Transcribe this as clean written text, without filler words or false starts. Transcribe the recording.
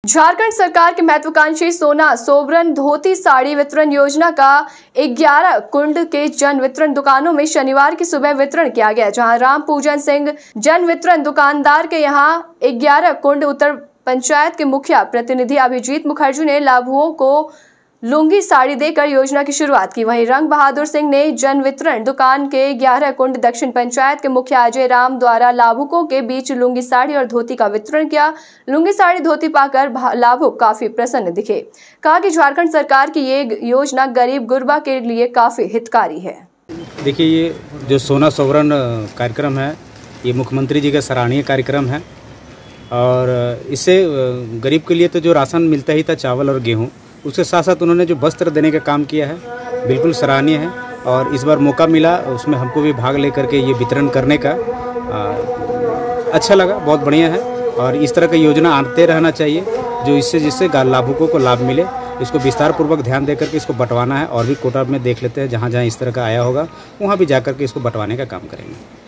झारखंड सरकार की महत्वाकांक्षी सोना सोवरन धोती साड़ी वितरण योजना का 11 कुंड के जन वितरण दुकानों में शनिवार की सुबह वितरण किया गया, जहां राम पूजन सिंह जन वितरण दुकानदार के यहां 11 कुंड उत्तर पंचायत के मुखिया प्रतिनिधि अभिजीत मुखर्जी ने लाभुकों को लुंगी साड़ी देकर योजना की शुरुआत की। वहीं रंग बहादुर सिंह ने जन वितरण दुकान के 11 कुंड दक्षिण पंचायत के मुखिया अजय राम द्वारा लाभुकों के बीच लुंगी साड़ी और धोती का वितरण किया। लुंगी साड़ी धोती पाकर लाभुक काफी प्रसन्न दिखे। कहा कि झारखंड सरकार की ये योजना गरीब गुरबा के लिए काफी हितकारी है। देखिए, ये जो सोना सोवरन कार्यक्रम है, ये मुख्यमंत्री जी का सराहनीय कार्यक्रम है और इससे गरीब के लिए तो जो राशन मिलता ही था, चावल और गेहूँ, उसके साथ साथ उन्होंने जो वस्त्र देने का काम किया है बिल्कुल सराहनीय है। और इस बार मौका मिला, उसमें हमको भी भाग लेकर के ये वितरण करने का अच्छा लगा, बहुत बढ़िया है। और इस तरह की योजना आते रहना चाहिए जो जिससे लाभुकों को लाभ मिले। इसको विस्तार पूर्वक ध्यान देकर के इसको बंटवाना है और भी कोटा में देख लेते हैं, जहाँ जहाँ इस तरह का आया होगा वहाँ भी जाकर के इसको बंटवाने का काम करेंगे।